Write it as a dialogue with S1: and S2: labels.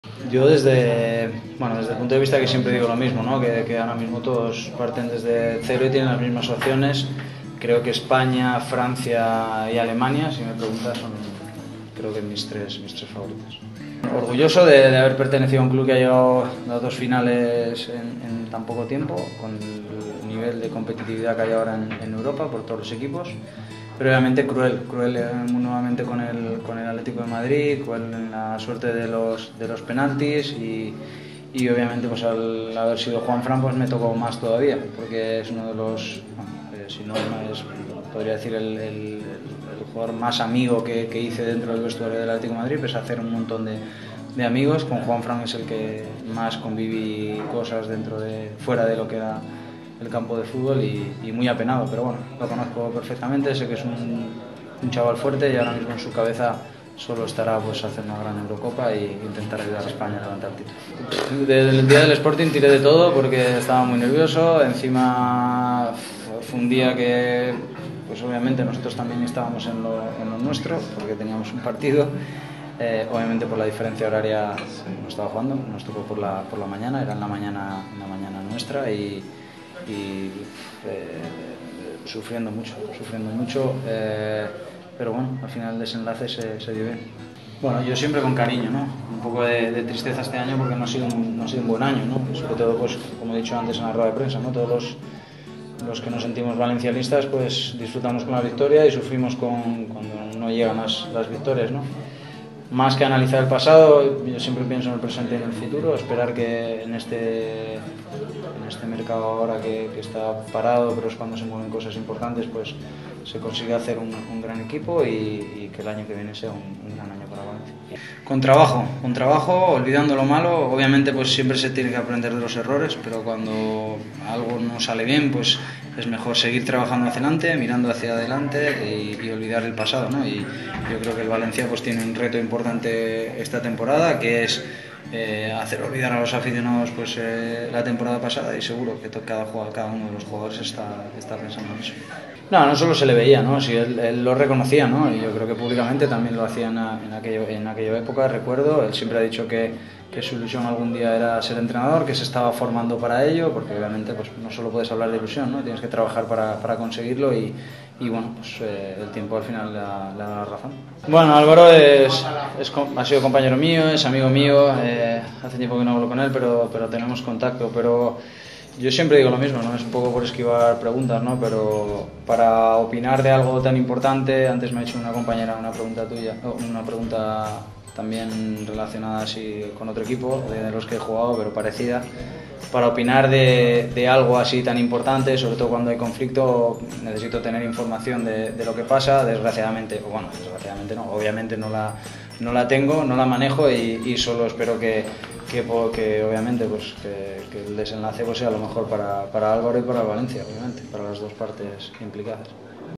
S1: Yo desde el punto de vista que siempre digo lo mismo, ¿no? que ahora mismo todos parten desde cero y tienen las mismas opciones. Creo que España, Francia y Alemania, si me preguntas, son creo que mis tres favoritos. Orgulloso de haber pertenecido a un club que ha llegado a dos finales en tan poco tiempo, con el nivel de competitividad que hay ahora en Europa por todos los equipos. Pero obviamente cruel nuevamente con el Atlético de Madrid, cruel en la suerte de los penaltis y obviamente pues al haber sido Juanfran pues me tocó más todavía, porque es uno de los, si no es, podría decir el jugador más amigo que hice dentro del vestuario del Atlético de Madrid, pues hacer un montón de amigos. Con Juanfran es el que más conviví cosas fuera de lo que era el campo de fútbol y muy apenado, pero bueno, lo conozco perfectamente, sé que es un chaval fuerte y ahora mismo en su cabeza solo estará pues hacer una gran Eurocopa e intentar ayudar a España a levantar el título. Desde el día del Sporting tiré de todo porque estaba muy nervioso, encima fue un día que pues obviamente nosotros también estábamos en lo nuestro porque teníamos un partido. Obviamente por la diferencia horaria no estaba jugando, nos tocó por la mañana, era en la mañana nuestra y sufriendo mucho, pero bueno, al final el desenlace se dio bien. Bueno, yo siempre con cariño, ¿no? Un poco de tristeza este año porque no ha sido un buen año, ¿no? Sobre todo, pues, como he dicho antes en la rueda de prensa, ¿no? Todos los que nos sentimos valencianistas pues disfrutamos con la victoria y sufrimos cuando no llegan las victorias, ¿no? Más que analizar el pasado, yo siempre pienso en el presente y en el futuro, esperar que en este mercado ahora que está parado, pero es cuando se mueven cosas importantes, pues se consiga hacer un gran equipo y que el año que viene sea un gran año para Valencia. Con trabajo, olvidando lo malo, obviamente pues siempre se tiene que aprender de los errores, pero cuando algo no sale bien, pues es mejor seguir trabajando hacia adelante, mirando hacia adelante y olvidar el pasado, ¿no? Y yo creo que el Valencia pues tiene un reto importante esta temporada, que es hacer olvidar a los aficionados pues la temporada pasada, y seguro que cada uno de los jugadores está pensando en eso. No solo se le veía, ¿no? Sí, él lo reconocía, ¿no? Y yo creo que públicamente también lo hacía en aquella época, recuerdo. Él siempre ha dicho que su ilusión algún día era ser entrenador, que se estaba formando para ello, porque obviamente pues no solo puedes hablar de ilusión, ¿no? Tienes que trabajar para conseguirlo y bueno, pues el tiempo al final le da la razón. Bueno, Álvaro ha sido compañero mío, es amigo mío, hace tiempo que no hablo con él, pero tenemos contacto, pero yo siempre digo lo mismo, ¿no? Es un poco por esquivar preguntas, ¿no? Pero para opinar de algo tan importante, antes me ha hecho una compañera una pregunta tuya, una pregunta también relacionada así con otro equipo de los que he jugado, pero parecida. Para opinar de algo así tan importante, sobre todo cuando hay conflicto, necesito tener información de lo que pasa. Desgraciadamente no, obviamente no la tengo, no la manejo y solo espero que obviamente pues que el desenlace pues sea lo mejor para Álvaro y para Valencia, obviamente, para las dos partes implicadas.